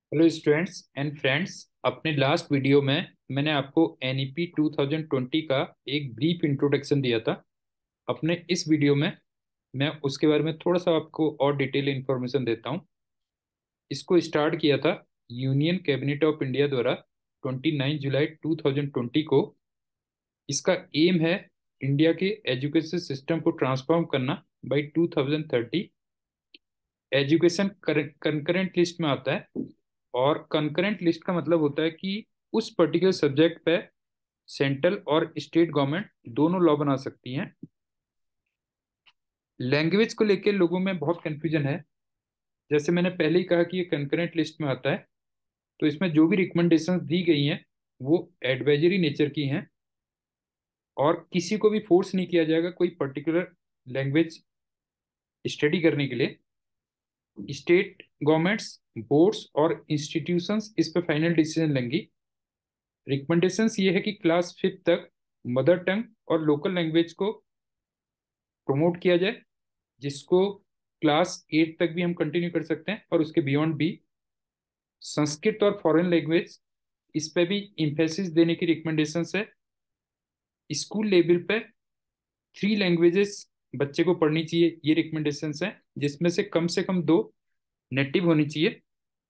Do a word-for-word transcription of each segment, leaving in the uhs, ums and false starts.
Hello students and friends. अपने last video में मैंने आपको N E P two thousand twenty का एक ब्रीफ इंट्रोडक्शन दिया था। अपने इस वीडियो में मैं उसके बारे में थोड़ा सा आपको और डिटेल इन्फॉर्मेशन देता हूँ। इसको स्टार्ट किया था यूनियन कैबिनेट ऑफ इंडिया द्वारा ट्वेंटी नाइन जुलाई टू थाउजेंड ट्वेंटी को। इसका एम है इंडिया के एजुकेशन सिस्टम को ट्रांसफॉर्म करना by two thousand thirty. Education concurrent list में आता है, और कंकरेंट लिस्ट का मतलब होता है कि उस पर्टिकुलर सब्जेक्ट पे सेंट्रल और स्टेट गवर्नमेंट दोनों लॉ बना सकती हैं। लैंग्वेज को लेकर लोगों में बहुत कंफ्यूजन है। जैसे मैंने पहले ही कहा कि ये कंकरेंट लिस्ट में आता है, तो इसमें जो भी रिकमेंडेशंस दी गई हैं वो एडवाइजरी नेचर की हैं, और किसी को भी फोर्स नहीं किया जाएगा कोई पर्टिकुलर लैंग्वेज स्टडी करने के लिए। स्टेट गवर्नमेंट्स, बोर्ड्स और इंस्टीट्यूशंस इस पर फाइनल डिसीजन लेंगी। रिकमेंडेशंस ये है कि क्लास फिफ्थ तक मदर टंग और लोकल लैंग्वेज को प्रमोट किया जाए, जिसको क्लास एट तक भी हम कंटिन्यू कर सकते हैं, और उसके बियॉन्ड भी संस्कृत और फॉरेन लैंग्वेज इस पे भी इम्फेसिस देने की रिकमेंडेशंस है। स्कूल लेवल पे थ्री लैंग्वेजेस बच्चे को पढ़नी चाहिए, ये रिकमेंडेशंस हैं, जिसमें से कम से कम दो नेटिव होनी चाहिए।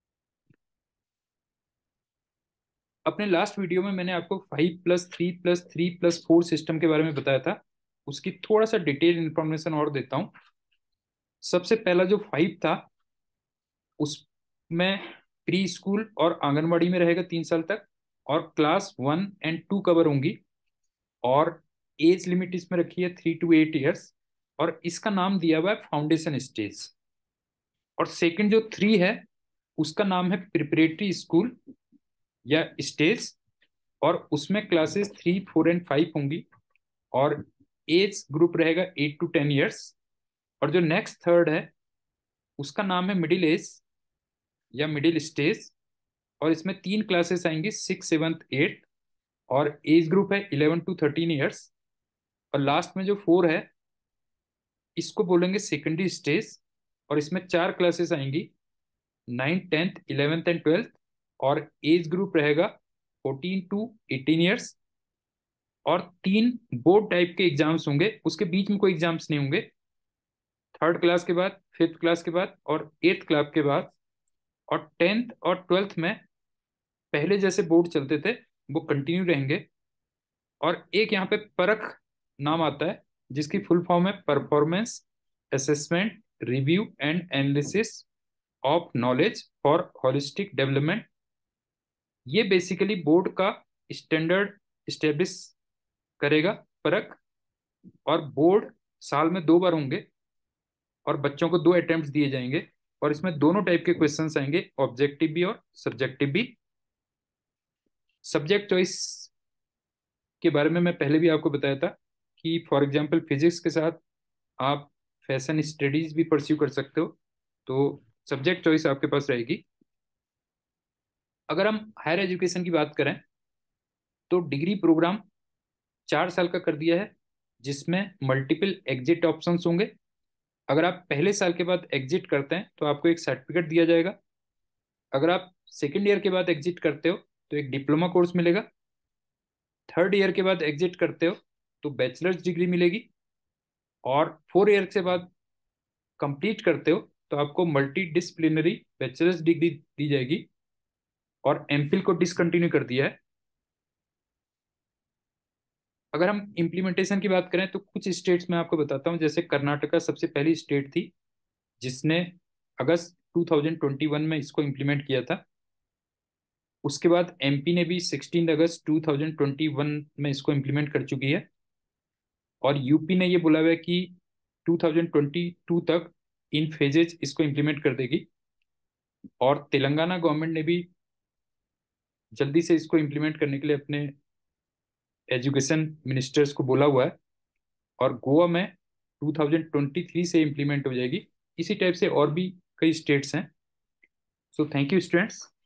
अपने लास्ट वीडियो में मैंने आपको five plus three plus three plus four system के बारे में बताया था। उसकी थोड़ा सा डिटेल इंफॉर्मेशन और देता हूँ। सबसे पहला जो फाइव था, उसमें प्री स्कूल और आंगनबाड़ी में रहेगा तीन साल तक, और class one and two cover होंगी, और एज लिमिट इसमें रखी है थ्री टू एट ईयर्स, और इसका नाम दिया हुआ है फाउंडेशन स्टेज। और सेकंड जो थ्री है, उसका नाम है प्रिपरेटरी स्कूल या स्टेज, और उसमें classes three four and five होंगी, और एज ग्रुप रहेगा एट टू टेन ईयर्स। और जो नेक्स्ट थर्ड है, उसका नाम है मिडिल एज या मिडिल स्टेज, और इसमें तीन क्लासेस आएंगी, सिक्स सेवन्थ एट्थ, और एज ग्रुप है इलेवन टू थर्टीन ईयर्स। और लास्ट में जो फोर है, इसको बोलेंगे सेकेंडरी स्टेज, और इसमें चार क्लासेस आएंगी, ninth tenth eleventh and twelfth, और एज ग्रुप रहेगा फोर्टीन टू एटीन ईयर्स। और तीन बोर्ड टाइप के एग्जाम्स होंगे, उसके बीच में कोई एग्जाम्स नहीं होंगे। थर्ड क्लास के बाद, फिफ्थ क्लास के बाद, और एट्थ क्लास के बाद। और टेंथ और ट्वेल्थ में पहले जैसे बोर्ड चलते थे वो कंटिन्यू रहेंगे। और एक यहाँ पे परख नाम आता है, जिसकी फुल फॉर्म है performance assessment review and analysis of knowledge for holistic development. ये बेसिकली बोर्ड का स्टैंडर्ड स्टेब्लिश करेगा, परख। और बोर्ड साल में दो बार होंगे, और बच्चों को दो अटेम्प्ट दिए जाएंगे, और इसमें दोनों टाइप के क्वेश्चंस आएंगे, ऑब्जेक्टिव भी और सब्जेक्टिव भी। सब्जेक्ट चॉइस के बारे में मैं पहले भी आपको बताया था कि फॉर एग्जांपल फिजिक्स के साथ आप फैशन स्टडीज भी परस्यू कर सकते हो, तो सब्जेक्ट चॉइस आपके पास रहेगी। अगर हम हायर एजुकेशन की बात करें, तो डिग्री प्रोग्राम चार साल का कर दिया है, जिसमें मल्टीपल एग्जिट ऑप्शंस होंगे। अगर आप पहले साल के बाद एग्जिट करते हैं तो आपको एक सर्टिफिकेट दिया जाएगा। अगर आप सेकेंड ईयर के बाद एग्जिट करते हो तो एक डिप्लोमा कोर्स मिलेगा। थर्ड ईयर के बाद एग्जिट करते हो तो बैचलर्स डिग्री मिलेगी। और फोर ईयर के बाद कंप्लीट करते हो तो आपको मल्टी डिसिप्लिनरी बैचलर्स डिग्री दी जाएगी। और एमफिल को डिसकंटिन्यू कर दिया है। अगर हम इम्प्लीमेंटेशन की बात करें तो कुछ स्टेट्स में आपको बताता हूँ। जैसे कर्नाटका सबसे पहली स्टेट थी जिसने अगस्त टू थाउजेंड ट्वेंटी वन में इसको इम्प्लीमेंट किया था। उसके बाद एमपी ने भी सिक्सटीन अगस्त टू थाउजेंड ट्वेंटी वन में इसको इम्प्लीमेंट कर चुकी है। और यूपी ने ये बोला हुआ है कि टू थाउजेंड ट्वेंटी टू तक इन फेजेज इसको इम्प्लीमेंट कर देगी। और तेलंगाना गवर्नमेंट ने भी जल्दी से इसको इम्प्लीमेंट करने के लिए अपने एजुकेशन मिनिस्टर्स को बोला हुआ है। और गोवा में टू थाउजेंड ट्वेंटी थ्री से इम्प्लीमेंट हो जाएगी। इसी टाइप से और भी कई स्टेट्स हैं। So thank you students.